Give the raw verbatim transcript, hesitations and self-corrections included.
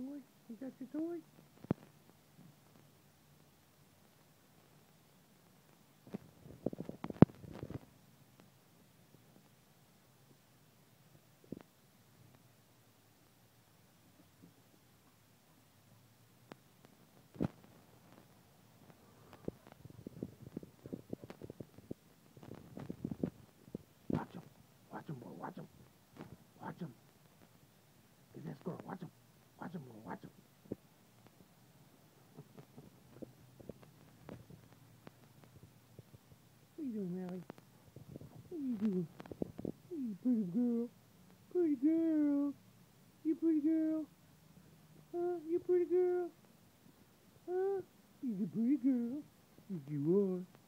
toy? You got your toy? Watch him. Watch him, boy. Watch him. Watch him. Is that squirrel? Watch him. Watch him, boy. Watch him. What you doing, Mally? What you doing? You pretty girl. Pretty girl. You pretty girl. Huh? You pretty girl. Huh? You a pretty girl. Yes, you are.